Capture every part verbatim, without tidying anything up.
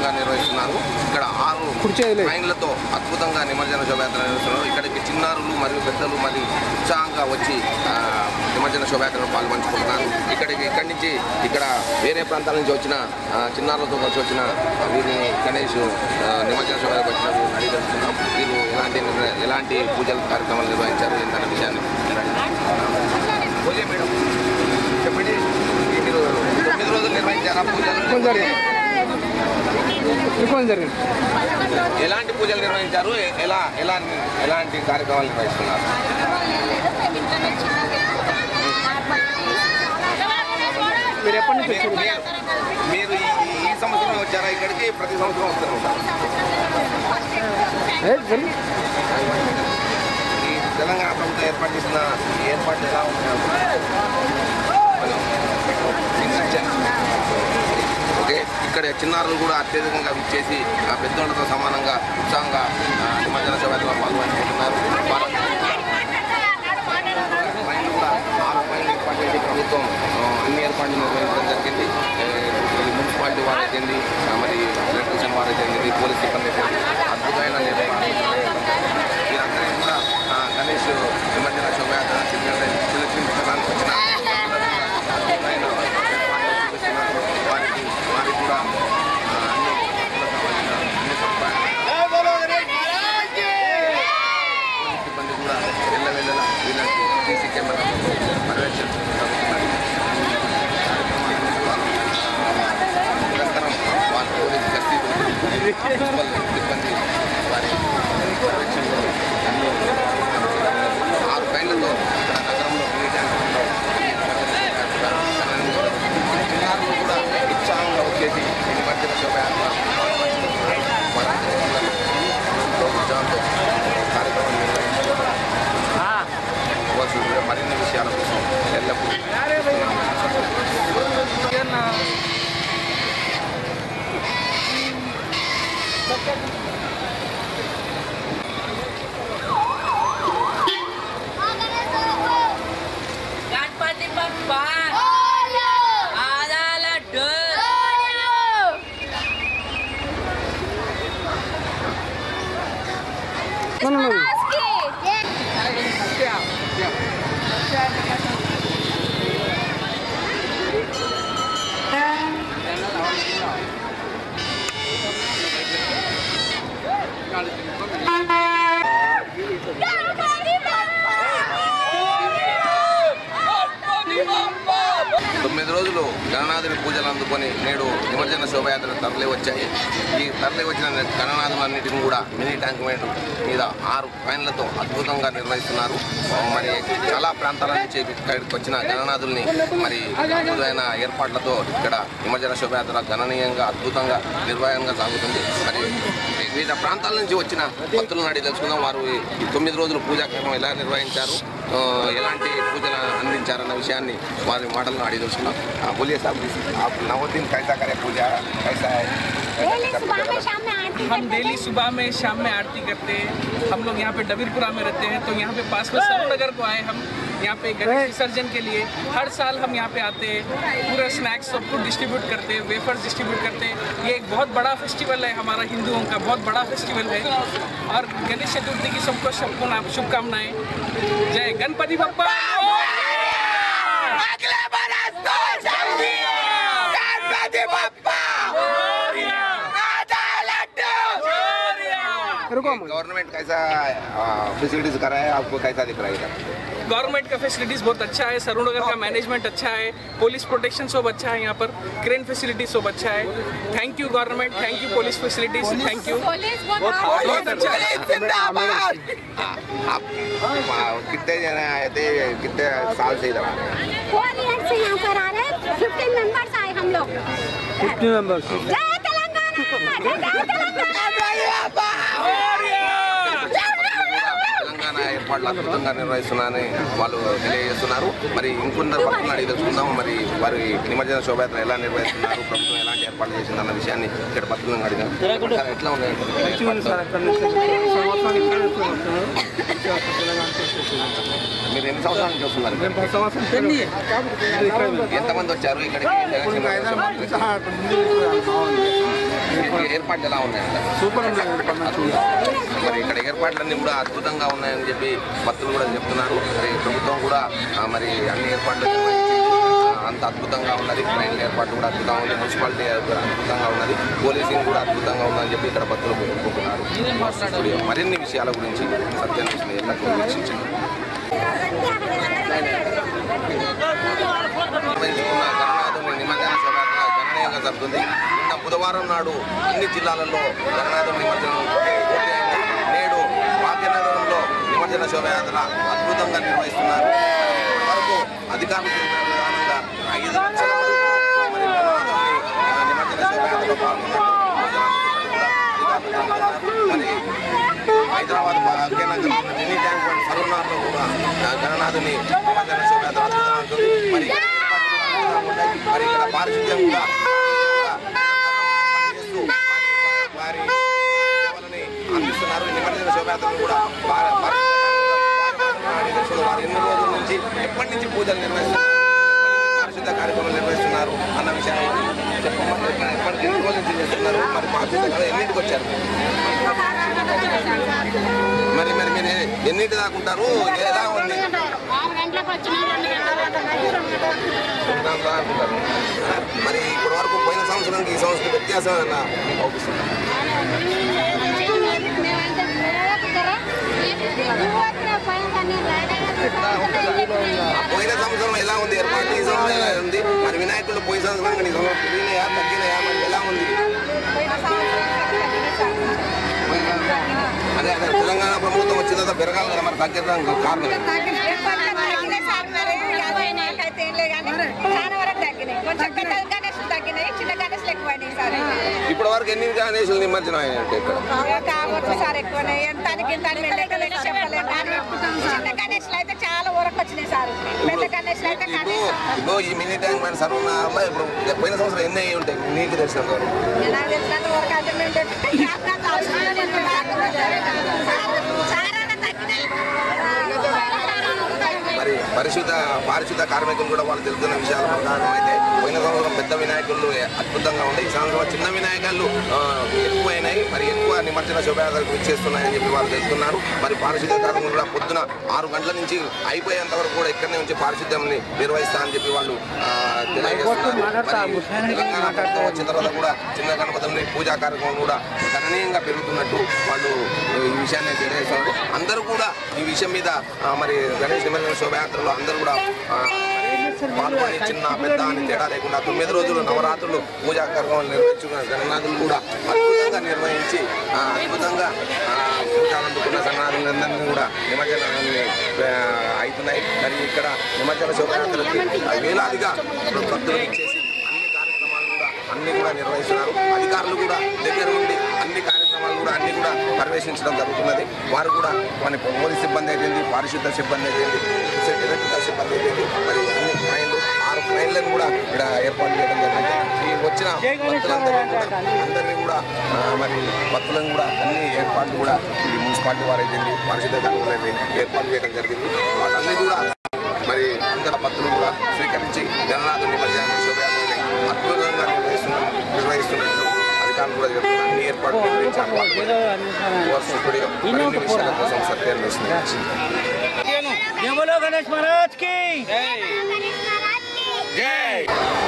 అద్భుతంగా నిర్వహిస్తున్నారు. ఇక్కడ ఆరు ట్రైన్లతో అద్భుతంగా నిమజ్జన శోభయాత్ర నిర్వహిస్తున్నారు. ఇక్కడికి చిన్నారులు మరియు పెద్దలు మరి ఉత్సాహంగా వచ్చి నిమజ్జన శోభయాత్రలో పాల్పంచుకుంటున్నారు. ఇక్కడికి ఇక్కడి నుంచి ఇక్కడ వేరే ప్రాంతాల నుంచి వచ్చిన చిన్నారులతో కలిసి వచ్చిన వీరిని గణేష్ నిమజ్జన శోభయాత్రకు వచ్చిన వీరిని అడిగి తెలుస్తున్నాం. వీరు ఎలాంటి ఎలాంటి పూజల కార్యక్రమాలు నిర్వహించారు ఏంటనే విషయాన్ని మేడం చెప్పండి. మీరు తొమ్మిది రోజులు నిర్వహించారా పూజలు? ఎలాంటి పూజలు నిర్వహించారు? ఎలా ఎలా ఎలాంటి కార్యక్రమాలు నిర్వహిస్తున్నారు? మీరు ఎప్పటి నుంచి మీరు ఈ సంవత్సరం వచ్చారా ఇక్కడికి? ప్రతి సంవత్సరం వస్తూ ఉంటారు. ఈ తెలంగాణ ప్రభుత్వం ఏర్పాటు చేసిన ఏర్పాట్లు ఎలా ఉంటాయి? ఓకే, ఇక్కడ చిన్నారులు కూడా అత్యధికంగా విచ్చేసి పెద్దోళ్లతో సమానంగా ఉత్సాహంగా నిమజ్జన శోభయాత్రలో పాల్గొంటున్నారు. ట్రైన్లు కూడా ఆరు ట్రైన్లు ఏర్పాటు చేసి ప్రభుత్వం అన్ని ఏర్పాట్లు నిర్వహించడం జరిగింది. మున్సిపాలిటీ వారైతేంది, మరి ఎలక్ట్రీషియన్ వారైతేంది, పోలీస్ సిబ్బంది అద్భుతమైన నిర్వహణ. వీరందరికీ కూడా గణేష్ నిమజ్జన శోభయాత్ర తిలకించడానికి వచ్చిన వారికి వారికి కూడా అన్ని సిబ్బంది కూడా వెళ్ళ వెళ్ళల వీళ్ళకి సీసీ కెమెరా పర్యవేక్షిస్తున్నారు. నిరంతరం వాళ్ళ పోలీసు గస్తీ సిబ్బంది వారి పర్యవేక్షణలో అన్ని ఆరు ట్రైన్లతో నగరంలో చిన్నారులు కూడా ఉత్సాహంగా వచ్చేసి నిమజ్జన శోభయాత్ర ఉత్సాహంతో కార్యక్రమం నిర్వహించుకోవచ్చు. మరిన్ని విషయాల కోసం ఎల్లప్పుడూ गणपति बप्पा आजा लड्डू తొమ్మిది రోజులు గణనాథుని పూజలు అందుకొని నేడు నిమజ్జన శోభయాత్ర తరలి వచ్చాయి. ఈ తరలి వచ్చిన గణనాథులన్నింటినీ కూడా మినీ ట్యాంక్ బండ్ మీద ఆరు ట్రైన్లతో అద్భుతంగా నిర్వహిస్తున్నారు. మరి చాలా ప్రాంతాల నుంచి ఇక్కడికి వచ్చిన గణనాథుల్ని మరి అద్భుతమైన ఏర్పాట్లతో ఇక్కడ నిమజ్జన శోభయాత్ర గణనీయంగా అద్భుతంగా నిర్వహణగా సాగుతుంది. మరి వివిధ ప్రాంతాల నుంచి వచ్చిన భక్తులను అడిగి తెలుసుకుందాం. వారు ఈ తొమ్మిది రోజులు పూజా కార్యక్రమం ఎలా నిర్వహించారు, ఎలాంటి పూజలు అందించారన్న విషయాన్ని వారి మాటలను అడిగి తెలుసుకుందాం. बोलिए साहब, आप नौ दिन कैसा करें पूजा, कैसा है? हम डेली सुबह में शाम में आरती करते हैं। हम लोग यहाँ पे डबीरपुरा में रहते हैं, तो यहाँ पे पास में सरूनगर को आए हम यहाँ पे गणेश विसर्जन के लिए। हर साल हम यहाँ पे आते हैं, पूरा स्नैक्स सब कुछ डिस्ट्रीब्यूट करते हैं, वेफर्स डिस्ट्रीब्यूट करते हैं। ये एक बहुत बड़ा फेस्टिवल है, हमारा हिंदुओं का बहुत बड़ा फेस्टिवल है। और गणेश चतुर्थी की सबको सबको शुभकामनाएं। जय गणपति बप्पा। गवर्नमेंट कैसा फैसिलिटीज करा है, आपको कैसा दिख रहा है? गवर्नमेंट का फैसिलिटीज़ बहुत अच्छा है, सरूनगर का मैनेजमेंट अच्छा है, पुलिस प्रोटेक्शन सब अच्छा है, यहाँ पर क्रेन फैसिलिटीज सब अच्छा है। Thank you government, thank you police facilities, thank you. बहुत अच्छा है। आप कितने जने आए थे, कितने साल से इधर आ रहे हैं? फोर ईयर से यहाँ पर आ रहे हैं, फिफ्टीन मेंबर्स आए हम लोग। Fifty members. जय तेलंगाना, जय तेलंगाना। తెలంగాణ ఏర్పాట్లు అద్భుతంగా నిర్వహిస్తున్నారని వాళ్ళు తెలియజేస్తున్నారు. మరి ఇంకొందరు భక్తులను అడిగి తెలుసుకుందాం. మరి వారి నిమజ్జన శోభయాత్ర ఎలా నిర్వహిస్తున్నారు, ప్రభుత్వం ఎలాంటి ఏర్పాట్లు చేసిందన్న విషయాన్ని ఇక్కడ భక్తులను అడిగారు. ఎట్లా ఉన్నాయి? మీరు ఎన్ని సంవత్సరాల నుంచి వస్తున్నారు? ఎంతమంది వచ్చారు ఇక్కడికి? ఏర్పాట్లు ఎలా ఉన్నాయంట? సూపర్. మరి ఇక్కడ ఏర్పాట్లన్నీ కూడా అద్భుతంగా ఉన్నాయని చెప్పి భక్తులు కూడా చెప్తున్నారు. మరి ప్రభుత్వం కూడా మరి అన్ని ఏర్పాట్లు అంత అద్భుతంగా ఉన్నది. ట్రైన్ ఏర్పాటు కూడా అద్భుతంగా ఉంది. మున్సిపాలిటీ అద్భుతంగా ఉన్నది. పోలీసింగ్ కూడా అద్భుతంగా ఉందని చెప్పి ఇక్కడ భక్తులు కోరుకుంటున్నారు. మరిన్ని విషయాల గురించి సత్యం ఎల్లప్పుడూ వీక్షించింది. గణనాథుని నిమజ్జన శోభయాత్ర గణనీయంగా జరుగుతుంది. నిన్న బుధవారం నాడు అన్ని జిల్లాలలో గణనాథుని నిమజ్జనం పూర్తయింది. నేడు భాగ్యనగరంలో నిమజ్జన శోభయాత్ర అద్భుతంగా నిర్వహిస్తున్నారు. వరకు అధికారులు తెలిపిన విధానంగా ఐదు లక్షల మరి నిమజ్జన శోభయాత్రలో పాల్గొన్నారు. మరి Hyderabad Bhagyanagar mini tank bund సరునార్లో కూడా గణనాథుని నిమజ్జన శోభయాత్ర అద్భుతంగా ఉంటుంది. మరి మరి ఇక్కడ పారిశుద్ధ్యం కూడా పనిచేస్తూ వారి సేవలని అందిస్తున్నారు. నిమజ్జన శోభయాత్రను కూడా వారు ఎన్ని రోజుల నుంచి ఎప్పటి నుంచి పూజలు నిర్వహిస్తున్నారు, పారిశుద్ధ కార్యక్రమాలు నిర్వహిస్తున్నారు అన్న విషయాన్ని చెప్పమని ఎప్పటి ఎన్ని రోజుల నుంచి చేస్తున్నారు, మరి పారిశుద్ధ ఎన్నింటికి వచ్చారు, మరి మరి మీరు ఎన్నింటి దాకుంటారు, ఎలా ఉంది? మరి ఇప్పటి వరకు పోయిన సంవత్సరానికి ఈ సంవత్సరం వ్యత్యాసం ఏమన్నా అవుతుంది? పోయిన సంవత్సరం ఎలా ఉంది ఏర్పాటు, ఈ సంవత్సరం ఎలా ఉంది? మరి వినాయకుడు పోయిన సంవత్సరం ఈ సంవత్సరం పెరిగినాయా తగ్గినాయా, మరి ఎలా ఉంది? అదే అదే తెలంగాణ ప్రభుత్వం వచ్చిన తర్వాత పెరగాలి కదా, మరి తగ్గడానికి కారణం ఇప్పటి వరకు ఎన్ని గణేశులు నిమజ్జనం అయినట్టు ఇక్కడ సార్ ఎక్కువ చిన్న గణేష్లు అయితే చాలా వరకు వచ్చినాయి సార్. పెద్ద గణేష్లు అయితే ఇప్పుడు ఈ మినీ ట్యాంక్ బండ్ సర్వనార్లో ఇప్పుడు పోయిన సంవత్సరం ఎన్ని అయ్యి ఉంటాయి నీకు తెలిసినంత వరకు? నాకు తెలిసినంత వరకు అయితే మరి పరిశుద్ధ పారిశుద్ధ కార్మికులు కూడా వాళ్ళు తెలుస్తున్న విషయాల ప్రకారం అయితే పోయిన సంవత్సరం పెద్ద వినాయకులు అద్భుతంగా ఉంటాయి. ఈ సంవత్సరం చిన్న వినాయకులు ఎక్కువైనాయి. మరి ఎక్కువ నిమజ్జన శోభయాత్రలు ఇచ్చేస్తున్నాయని చెప్పి వాళ్ళు తెలుస్తున్నారు. మరి పారిశుద్ధ కార్మికులు కూడా పొద్దున ఆరు గంటల నుంచి అయిపోయేంత వరకు కూడా ఇక్కడనే ఉంచి పారిశుద్ధ్యాన్ని నిర్వహిస్తారని చెప్పి వాళ్ళు తెలియజేస్తున్నారు. తెలంగాణ ప్రభుత్వం వచ్చిన తర్వాత కూడా చిన్న గణపతులని పూజా కార్యక్రమం కూడా గణనీయంగా పెరుగుతున్నట్టు వాళ్ళు ఈ విషయాన్ని తెలియజేస్తున్నారు. అందరూ కూడా ఈ విషయం మీద మరి గణేష్ నిమజ్జన శోభయాత్రలో అందరూ కూడా పాల్గొని చిన్న పెద్ద అని తేడా లేకుండా తొమ్మిది రోజులు నవరాత్రులు పూజా కార్యక్రమాలు నిర్వహించుకున్న గణనాథులు కూడా అద్భుతంగా నిర్వహించి అద్భుతంగా పూజాలందుకున్న గణనాథులందరినీ కూడా నిమజ్జనాన్ని అవుతున్నాయి. మరి ఇక్కడ నిమజ్జన శోభయాత్రకి వేలాదిగా భక్తులు ఇచ్చేసి అన్ని కార్యక్రమాలు కూడా అన్ని కూడా నిర్వహిస్తున్నారు. అధికారులు కూడా దగ్గర ఉండి అన్ని కార్యక్రమాలు కూడా అన్ని కూడా పర్యవేక్షించడం జరుగుతున్నది. వారు కూడా మన పోలీస్ సిబ్బంది అయిపోయింది, పారిశుద్ధ సిబ్బంది అయిపోయింది, ఎలక్ట్రికల్ సిబ్బంది అయిపోయింది, మరి అన్ని ట్రైన్లు ఆరు ట్రైన్లను కూడా ఇక్కడ ఏర్పాటు చేయడం జరిగింది. ఈ వచ్చిన భక్తులందరినీ కూడా అందరినీ కూడా మరి భక్తులను కూడా అన్ని ఏర్పాట్లు కూడా ఈ మున్సిపాలిటీ వారు అయిపోయింది, పారిశుద్ధ కార్యక్రమాలు ఏర్పాటు చేయడం జరిగింది. వాటన్ని కూడా మరి అందరి భక్తులు కూడా స్వీకరించి గణనాథుని నిమజ్జన శోభయాత్రని అద్భుతంగా నిర్వహిస్తున్న నిర్వహిస్తున్నట్లు అధికారులు కూడా చెప్తున్నారు. అన్ని ఏర్పాట్లు నిర్వహించారు. మరిన్ని విషయాల కోసం సత్యం గణేష్ మహారాజ్ కి జై.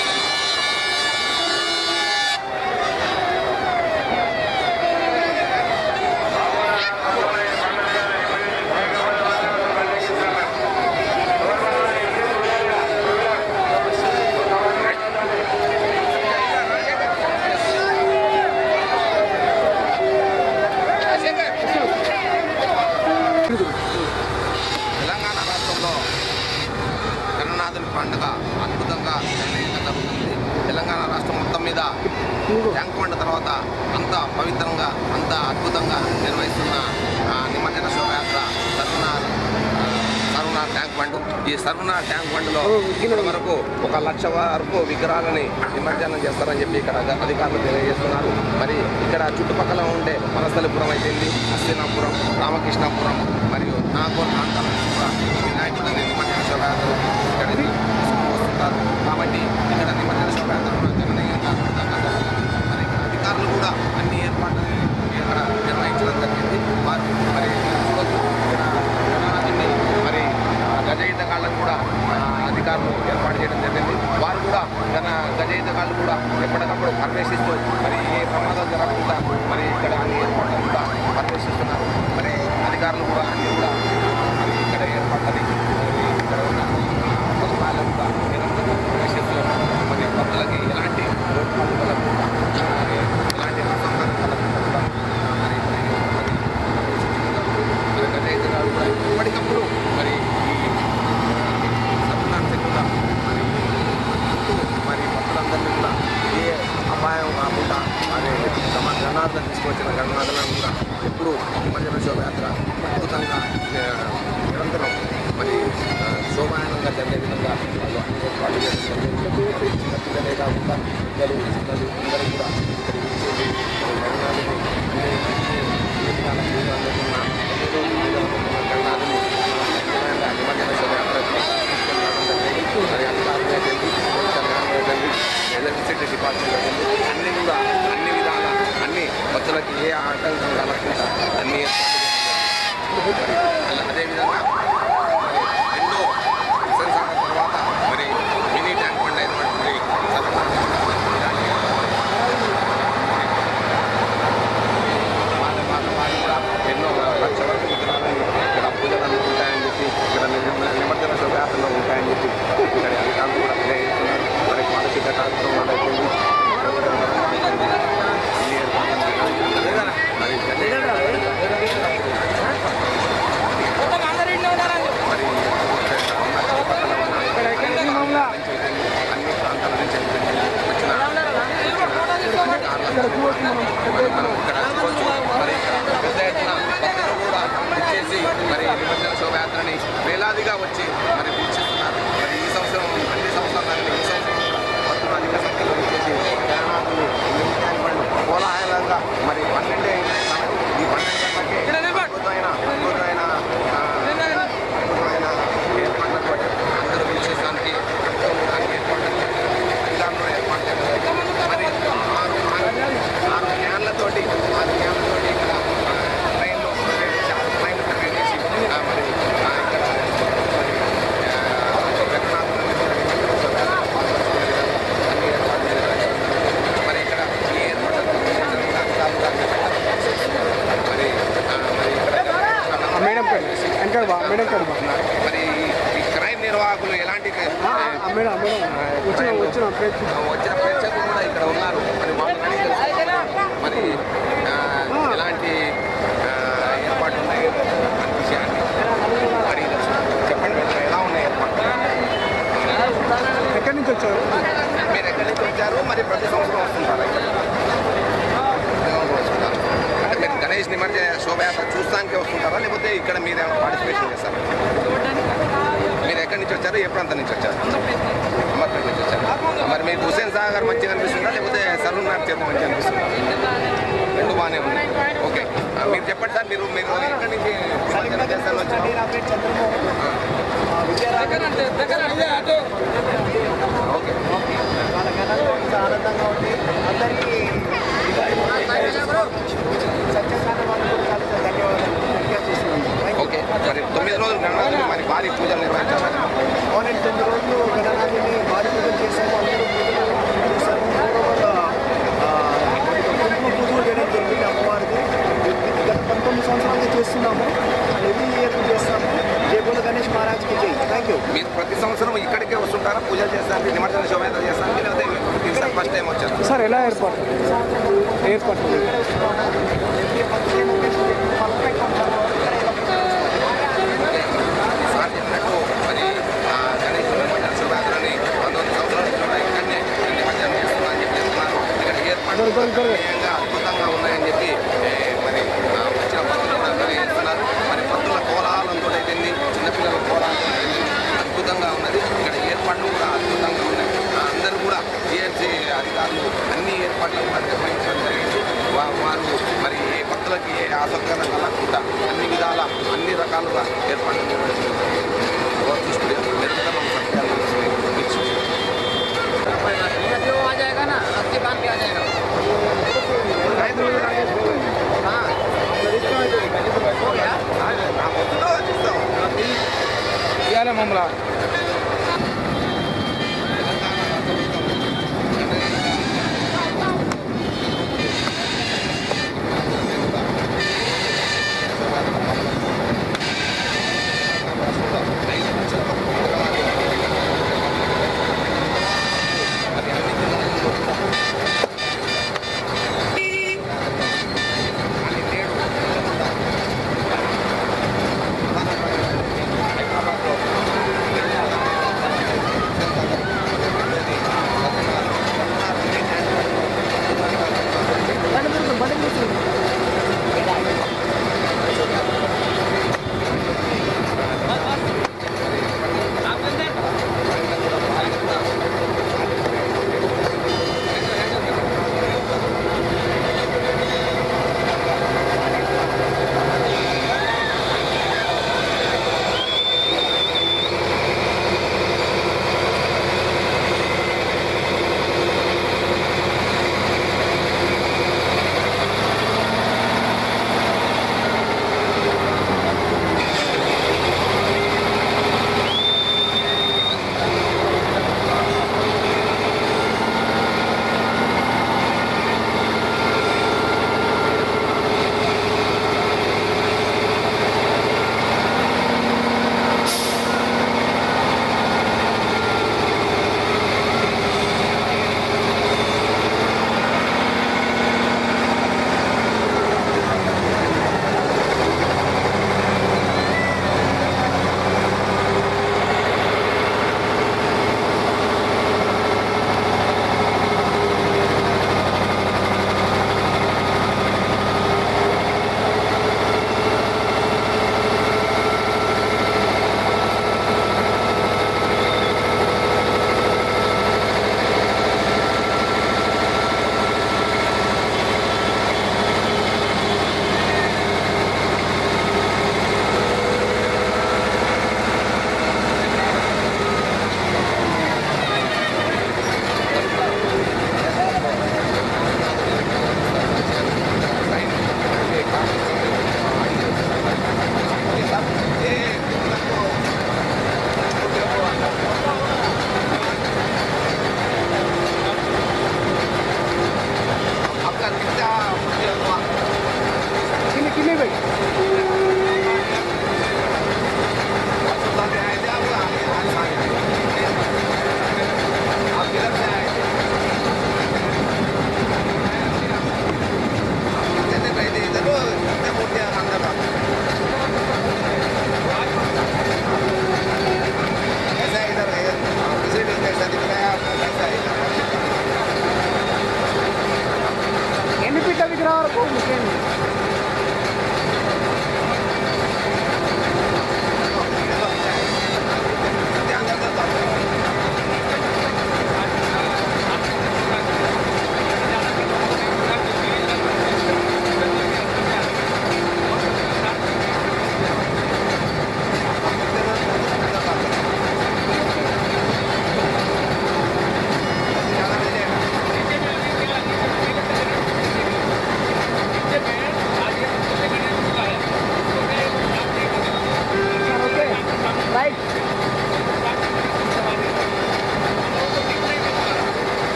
తెలంగాణ రాష్ట్రంలో గణనాథుని పండుగ అద్భుతంగా జరుగుతుంది. తెలంగాణ రాష్ట్రం మొత్తం మీద ట్యాంక్ బండ్ తర్వాత అంత పవిత్రంగా అంత అద్భుతంగా నిర్వహిస్తున్న నిమజ్జన శోభయాత్ర సర్వనార్ సర్వనార్ ట్యాంక్ బండ్. ఈ సర్వనార్ ట్యాంక్ బండ్లో ఇప్పటి వరకు ఒక లక్ష వరకు విగ్రహాలని నిమజ్జనం చేస్తారని చెప్పి ఇక్కడ అధికారులు తెలియజేస్తున్నారు. మరి ఇక్కడ చుట్టుపక్కల ఉండే వనస్థలిపురం అయిపోయింది, హస్తినాపురం, రామకృష్ణాపురం మరియు నాగోర్ ప్రాంతాల నుంచి కూడా వినాయకుడిని నిమజ్జన శోభయాత్ర ఇక్కడికి వస్తుంటారు. కాబట్టి ఇక్కడ నిమజ్జన శోభయాత్ర గణనీయంగా మరి అధికారులు కూడా ప్రమాదాలు జరగకుండా మరి ఇక్కడ అన్ని ఏర్పాట్లు కూడా పర్యవేక్షిస్తున్నారు. మరి అధికారులు కూడా అన్ని కూడా మరి ఇక్కడ ఏర్పాట్లని ఇక్కడ ఉన్న పథకాలు కూడా నిరంతరం భవిష్యత్తులో మరి భక్తులకి ఎలాంటి లోటుపాటు కలగకుండా ఎలాంటి అసంతరం కలగకుండా మరి మరి గణేష్ గారు కూడా ఇప్పటికప్పుడు మరి సత్యనారాయణ కూడా మరి మరి భక్తులందరినీ కూడా ఏ అపాయం కాకుండా మరి తమ గణనాథులను తీసుకొచ్చిన గణనాథులను కూడా ఎప్పుడు నిమజ్జన శోభయాత్ర అద్భుతంగా నిరంతరం మరి శోభాయనంగా జరిగే విధంగా వాళ్ళు అన్ని ఏర్పాట్లు చేస్తున్నారు. చిన్న పిల్లలే కాకుండా పిల్లలు చిన్నలు అందరూ కూడా ఇక్కడికి వచ్చేసి గణనాథుని అన్ని ఏ విధాలు అందుకున్న ఎన్నో విధాలున్న గణనాథుని నిమజ్జన శోభయాత్ర తీసుకొని రావడం జరిగింది. మరి అధికారులు జరిగింది ఎలక్ట్రిసిటీ డిపార్ట్మెంట్ అన్ని కూడా అన్ని విధాల అన్ని భక్తులకి ఏ ఆటంకం కలగకుండా అన్ని ఏర్పాట్లు అదేవిధంగా ఎన్నో సెన్సార్ల తర్వాత మరి మినీ ట్యాంక్ బండ్ అయినటువంటి వాళ్ళ వాళ్ళ వాళ్ళు కూడా ఎన్నో లక్షల విగ్రహాలు ఇక్కడ పూజలు అందుకుంటాయని చెప్పి ఇక్కడ నిమజ్జన శోభయాత్రలో ఉంటాయని చెప్పి ఇక్కడ అధికారులు కూడా తెలియజేస్తున్నారు. మరి మానసిక కార్యక్రమాలు అయిపోయింది. అన్ని ప్రాంతాల నుంచి వచ్చిన మరి పెద్ద ఎత్తున భక్తులు కూడా ఇచ్చేసి మరి నిమజ్జన శోభయాత్రని వేలాదిగా వచ్చి మరి వీక్షిస్తున్నారు. మరి ఈ సంవత్సరం అన్ని సంవత్సరాలు ఈ సంవత్సరం భక్తులు అధిక సంఖ్యలో వచ్చేసి కోలాహలంగా మరి పన్నెండే ఈ పన్నెండు గంటలకి అద్భుతమైన అద్భుతమైన అద్భుతమైన ఏర్పాట్లతో అందరూ వీక్షించడానికి ఏర్పాటు అధికారులు ఏర్పాటు చేస్తారు. మరి ఆరు ఆరు క్యాన్లతోటి ఆరు క్యాన్లతోటి ఇక్కడ ట్రైన్లో ట్రైన్ ప్రొవైడ్ చేసి మరి ఇక్కడ అన్ని ఏర్పాటు చేస్తారు. మరి ఇక్కడ ఈ ఏర్పాట్లు మరి మేడం మేడం మరి ఈ క్రైమ్ నిర్వాహకులు ఎలాంటి వచ్చిన ప్రేక్షకులు కూడా ఇక్కడ ఉన్నారు. మరి వాళ్ళు మరి ఎలాంటి ఏర్పాట్లు ఉన్నాయి అనే విషయాన్ని అడిగి చెప్పండి. ఎలా ఉన్నాయి ఏర్పాట్లు? ఎక్కడి నుంచి వచ్చారు మీరు ఎక్కడి నుంచి వచ్చారు? మరి ప్రతి సంవత్సరం వస్తుంటారా ఇక్కడ? అంటే మీరు గణేష్ నిమజ్జన శోభయాత్ర చూస్తానికే వస్తుంటారా లేకపోతే ఇక్కడ మీరు ఏమైనా పార్టిసిపేషన్ చేస్తారా? మీరు ఎక్కడి నుంచి వచ్చారు? ఏ ప్రాంతం నుంచి వచ్చారు? అమర్పేట నుంచి వచ్చారు. మరి మీకు హుసేన్ సాగర్ మంచిగా అనిపిస్తుందా లేకపోతే సరూనాథ్ తీర్థం మంచిగా అనిపిస్తుందా? రెండు బాగానే ఉన్నాయి. ఓకే, మీరు చెప్పండి సార్. మీరు మీరు ఎక్కడి నుంచి చేస్తారు? ఓకే, ఆనందంగా ఉంది అందరికీ. ఓకే, మరి తొమ్మిది రోజులు గణనాథుని మరి భారీ పూజలు నిర్వహించారు. అవునండి, తొమ్మిది రోజులు గణనాథుని భారీ పూజలు చేశాము. అందరూ కుంకుమ పూజలు చేయడం జరిగింది అమ్మవారికి. గత పంతొమ్మిది సంవత్సరాలుగా చేస్తున్నాము. ఎవ్రీ ఇయర్ చేస్తాము. జై బోలో గణేష్ మహారాజ్కి జై. Thank you. మీరు ప్రతి సంవత్సరం ఇక్కడికే వస్తుంటారా పూజలు చేస్తానికి, నిమజ్జన శోభయాత్ర చేస్తానికి, లేకపోతే ఫస్ట్ టైం వచ్చారు? సార్ ఎలా ఏర్పాటు ఏర్పాటు సార్ చెప్పినట్టు మరి గణేష్ నిమజ్జన శోభయాత్రని పంతొమ్మిది సంవత్సరాల కూడా ఇక్కడనే నిమజ్జనం చేస్తున్నారని చెప్పి చెప్తున్నారు. ఇక్కడ ఏర్పాటు అద్భుతంగా ఉన్నాయని చెప్పి మరి వచ్చిన భక్తులు కూడా తెలియజేస్తున్నారు. మరి భక్తుల కోలాహలంతో అయితే చిన్నపిల్లల కోలాహలంతో అయితే అద్భుతంగా ఉన్నది. ఇక్కడ ఏర్పాట్లు కూడా అద్భుతంగా ఉన్నాయి. అందరూ కూడా జిఎంసీ అధికారులు అన్ని ఏర్పాట్లు కూడా నిర్వహించడం జరిగింది. వారు మరి ఏ భక్తులకి ఏ ఆసక్తి కలగకుండా అన్ని విధాల అన్ని రకాలుగా ఏర్పాట్లు నిర్వహించారు.